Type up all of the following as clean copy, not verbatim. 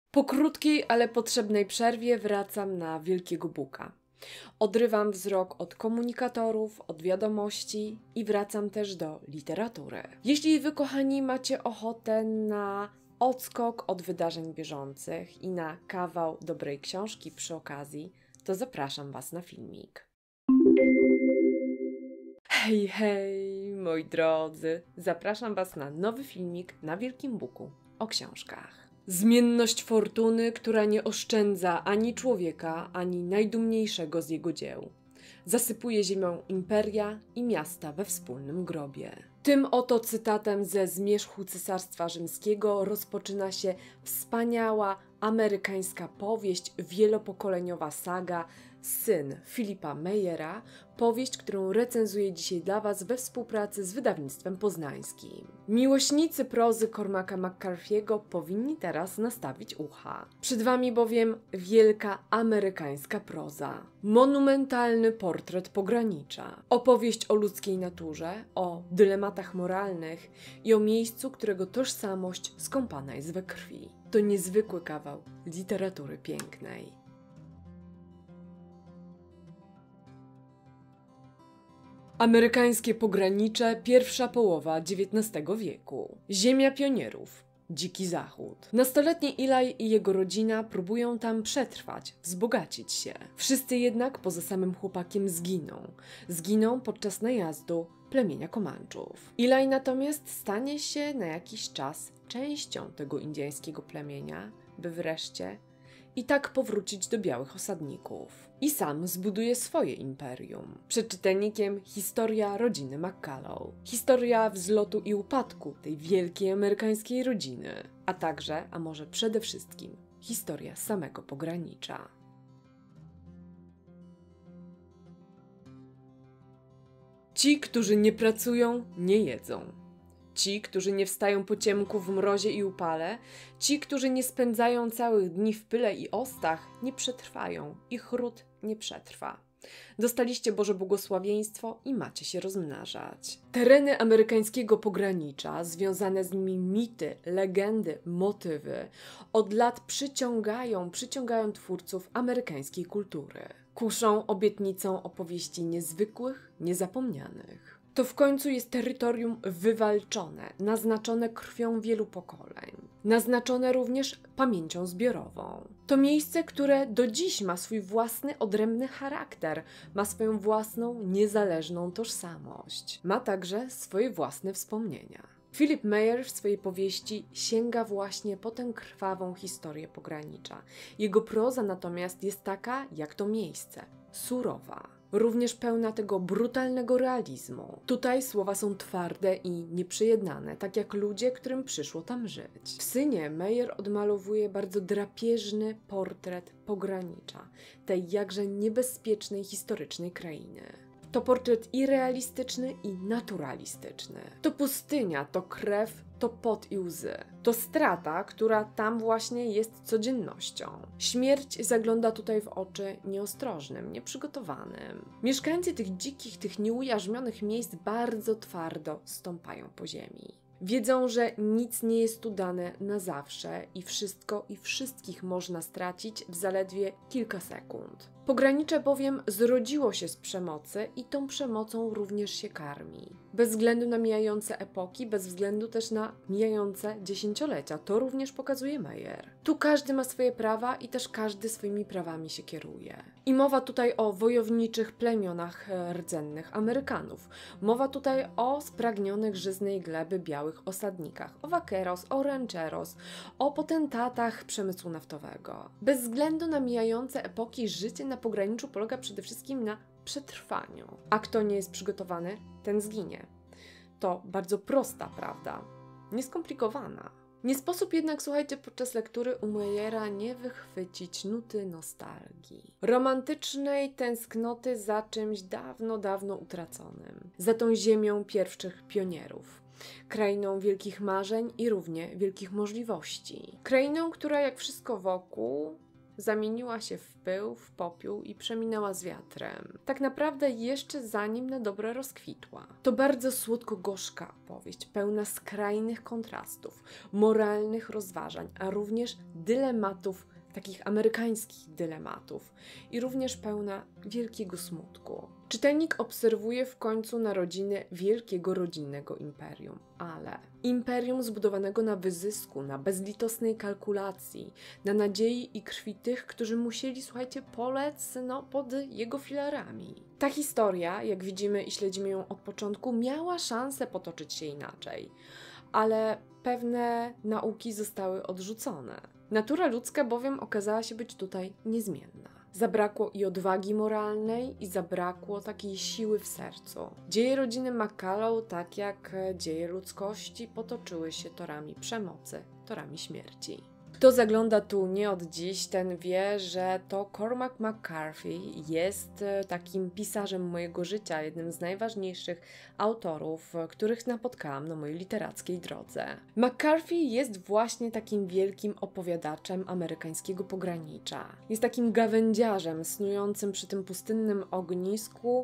Po krótkiej, ale potrzebnej przerwie wracam na Wielkiego Buka. Odrywam wzrok od komunikatorów, od wiadomości i wracam też do literatury. Jeśli wy, kochani, macie ochotę na odskok od wydarzeń bieżących i na kawał dobrej książki przy okazji, to zapraszam was na filmik. Hej, hej, moi drodzy! Zapraszam was na nowy filmik na Wielkim Buku o książkach. Zmienność fortuny, która nie oszczędza ani człowieka, ani najdumniejszego z jego dzieł. Zasypuje ziemią imperia i miasta we wspólnym grobie. Tym oto cytatem ze Zmierzchu Cesarstwa Rzymskiego rozpoczyna się wspaniała amerykańska powieść, wielopokoleniowa saga Syn Philippa Mayera, powieść, którą recenzuję dzisiaj dla was we współpracy z wydawnictwem poznańskim. Miłośnicy prozy Cormaca McCarthy'ego powinni teraz nastawić ucha. Przed wami bowiem wielka amerykańska proza. Monumentalny portret pogranicza. Opowieść o ludzkiej naturze, o dylematach moralnych i o miejscu, którego tożsamość skąpana jest we krwi. To niezwykły kawał literatury pięknej. Amerykańskie pogranicze, pierwsza połowa XIX wieku. Ziemia pionierów. Dziki Zachód. Nastoletni Eli i jego rodzina próbują tam przetrwać, wzbogacić się. Wszyscy jednak poza samym chłopakiem zginą. Zginą podczas najazdu plemienia Komanczów. Eli natomiast stanie się na jakiś czas częścią tego indyjskiego plemienia, by wreszcie i tak powrócić do białych osadników. I sam zbuduje swoje imperium. Przed czytelnikiem historia rodziny McCullough. Historia wzlotu i upadku tej wielkiej amerykańskiej rodziny. A także, a może przede wszystkim, historia samego pogranicza. Ci, którzy nie pracują, nie jedzą. Ci, którzy nie wstają po ciemku w mrozie i upale, ci, którzy nie spędzają całych dni w pyle i ostach, nie przetrwają, ich ród nie przetrwa. Dostaliście Boże błogosławieństwo i macie się rozmnażać. Tereny amerykańskiego pogranicza, związane z nimi mity, legendy, motywy, od lat przyciągają twórców amerykańskiej kultury. Kuszą obietnicą opowieści niezwykłych, niezapomnianych. To w końcu jest terytorium wywalczone, naznaczone krwią wielu pokoleń. Naznaczone również pamięcią zbiorową. To miejsce, które do dziś ma swój własny, odrębny charakter, ma swoją własną, niezależną tożsamość. Ma także swoje własne wspomnienia. Philip Mayer w swojej powieści sięga właśnie po tę krwawą historię pogranicza. Jego proza natomiast jest taka, jak to miejsce, surowa. Również pełna tego brutalnego realizmu. Tutaj słowa są twarde i nieprzejednane, tak jak ludzie, którym przyszło tam żyć. W Synie Mayer odmalowuje bardzo drapieżny portret pogranicza, tej jakże niebezpiecznej historycznej krainy. To portret i realistyczny, i naturalistyczny. To pustynia, to krew, to pot i łzy. To strata, która tam właśnie jest codziennością. Śmierć zagląda tutaj w oczy nieostrożnym, nieprzygotowanym. Mieszkańcy tych dzikich, tych nieujarzmionych miejsc bardzo twardo stąpają po ziemi. Wiedzą, że nic nie jest tu dane na zawsze i wszystko i wszystkich można stracić w zaledwie kilka sekund. Pogranicze bowiem zrodziło się z przemocy i tą przemocą również się karmi. Bez względu na mijające epoki, bez względu też na mijające dziesięciolecia. To również pokazuje Mayer. Tu każdy ma swoje prawa i też każdy swoimi prawami się kieruje. I mowa tutaj o wojowniczych plemionach rdzennych Amerykanów. Mowa tutaj o spragnionych żyznej gleby białych osadnikach, o vaqueros, o rancheros, o potentatach przemysłu naftowego. Bez względu na mijające epoki życie na pograniczu polega przede wszystkim na przetrwaniu. A kto nie jest przygotowany, ten zginie. To bardzo prosta prawda, nieskomplikowana. Nie sposób jednak, słuchajcie, podczas lektury u Mayera nie wychwycić nuty nostalgii. Romantycznej tęsknoty za czymś dawno, dawno utraconym. Za tą ziemią pierwszych pionierów. Krainą wielkich marzeń i równie wielkich możliwości. Krainą, która jak wszystko wokół zamieniła się w pył, w popiół i przeminęła z wiatrem. Tak naprawdę jeszcze zanim na dobre rozkwitła. To bardzo słodko-gorzka opowieść, pełna skrajnych kontrastów, moralnych rozważań, a również dylematów, takich amerykańskich dylematów i również pełna wielkiego smutku. Czytelnik obserwuje w końcu narodziny wielkiego rodzinnego imperium, ale imperium zbudowanego na wyzysku, na bezlitosnej kalkulacji, na nadziei i krwi tych, którzy musieli, słuchajcie, polec pod jego filarami. Ta historia, jak widzimy i śledzimy ją od początku, miała szansę potoczyć się inaczej, ale pewne nauki zostały odrzucone. Natura ludzka bowiem okazała się być tutaj niezmienna. Zabrakło i odwagi moralnej, i zabrakło takiej siły w sercu. Dzieje rodziny McCullough, tak jak dzieje ludzkości, potoczyły się torami przemocy, torami śmierci. Kto zagląda tu nie od dziś, ten wie, że to Cormac McCarthy jest takim pisarzem mojego życia, jednym z najważniejszych autorów, których napotkałam na mojej literackiej drodze. McCarthy jest właśnie takim wielkim opowiadaczem amerykańskiego pogranicza. Jest takim gawędziarzem snującym przy tym pustynnym ognisku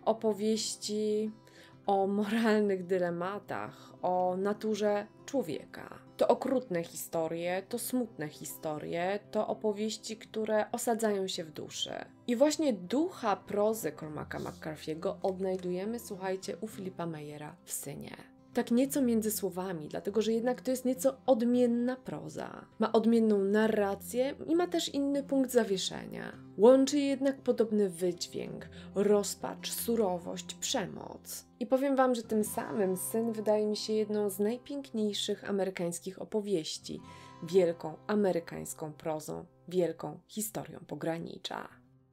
opowieści o moralnych dylematach, o naturze człowieka. To okrutne historie, to smutne historie, to opowieści, które osadzają się w duszy. I właśnie ducha prozy Cormaca McCarthy'ego odnajdujemy, słuchajcie, u Philippa Mayera w Synie. Tak nieco między słowami, dlatego że jednak to jest nieco odmienna proza. Ma odmienną narrację i ma też inny punkt zawieszenia. Łączy je jednak podobny wydźwięk, rozpacz, surowość, przemoc. I powiem wam, że tym samym Syn wydaje mi się jedną z najpiękniejszych amerykańskich opowieści. Wielką amerykańską prozą, wielką historią pogranicza.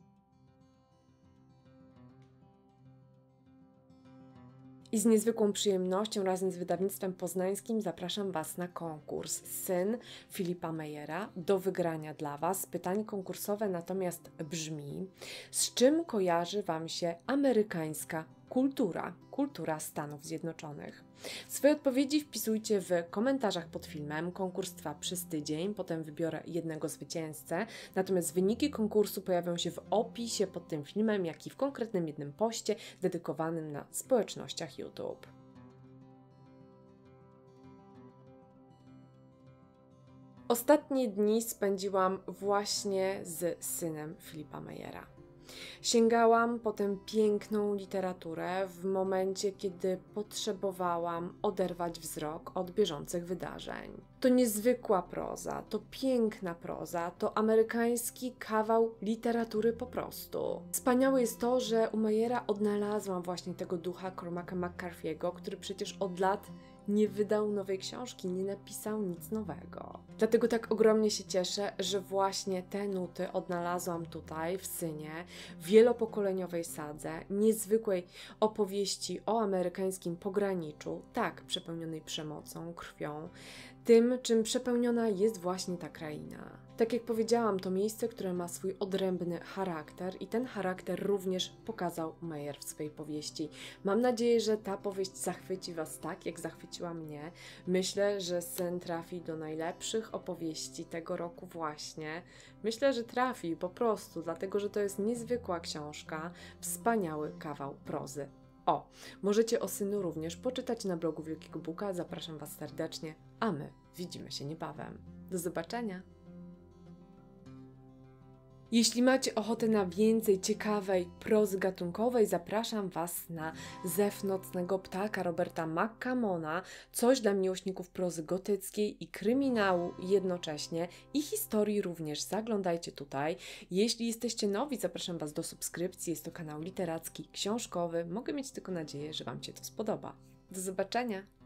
I z niezwykłą przyjemnością razem z wydawnictwem poznańskim zapraszam Was na konkurs Syn Philippa Mayera. Do wygrania dla Was pytanie konkursowe natomiast brzmi: z czym kojarzy Wam się amerykańska kultura Stanów Zjednoczonych? Swoje odpowiedzi wpisujcie w komentarzach pod filmem. Konkurs trwa przez tydzień, potem wybiorę jednego zwycięzcę. Natomiast wyniki konkursu pojawią się w opisie pod tym filmem, jak i w konkretnym jednym poście dedykowanym na społecznościach YouTube. Ostatnie dni spędziłam właśnie z Synem Philippa Mayera. Sięgałam po tę piękną literaturę w momencie, kiedy potrzebowałam oderwać wzrok od bieżących wydarzeń. To niezwykła proza, to piękna proza, to amerykański kawał literatury po prostu. Wspaniałe jest to, że u Mayera odnalazłam właśnie tego ducha Cormaca McCarthy'ego, który przecież od lat nie wydał nowej książki, nie napisał nic nowego. Dlatego tak ogromnie się cieszę, że właśnie te nuty odnalazłam tutaj w Synie, w wielopokoleniowej sadze, niezwykłej opowieści o amerykańskim pograniczu, tak przepełnionej przemocą, krwią, tym, czym przepełniona jest właśnie ta kraina. Tak jak powiedziałam, to miejsce, które ma swój odrębny charakter i ten charakter również pokazał Mayer w swojej powieści. Mam nadzieję, że ta powieść zachwyci Was tak, jak zachwyciła mnie. Myślę, że Syn trafi do najlepszych opowieści tego roku właśnie. Myślę, że trafi po prostu, dlatego że to jest niezwykła książka, wspaniały kawał prozy. O, możecie o Synu również poczytać na blogu Wielkiego Buka. Zapraszam Was serdecznie, a my widzimy się niebawem. Do zobaczenia! Jeśli macie ochotę na więcej ciekawej prozy gatunkowej, zapraszam Was na Zew nocnego ptaka Roberta McCammona, coś dla miłośników prozy gotyckiej i kryminału jednocześnie i historii również. Zaglądajcie tutaj. Jeśli jesteście nowi, zapraszam Was do subskrypcji. Jest to kanał literacki, książkowy. Mogę mieć tylko nadzieję, że Wam się to spodoba. Do zobaczenia!